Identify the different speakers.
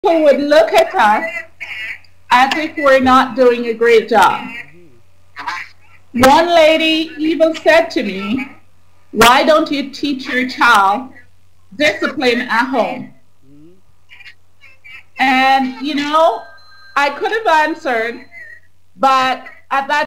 Speaker 1: People would look at us as if we're not doing a great job. One lady even said to me, why don't you teach your child discipline at home? And, you know, I could have answered, but at that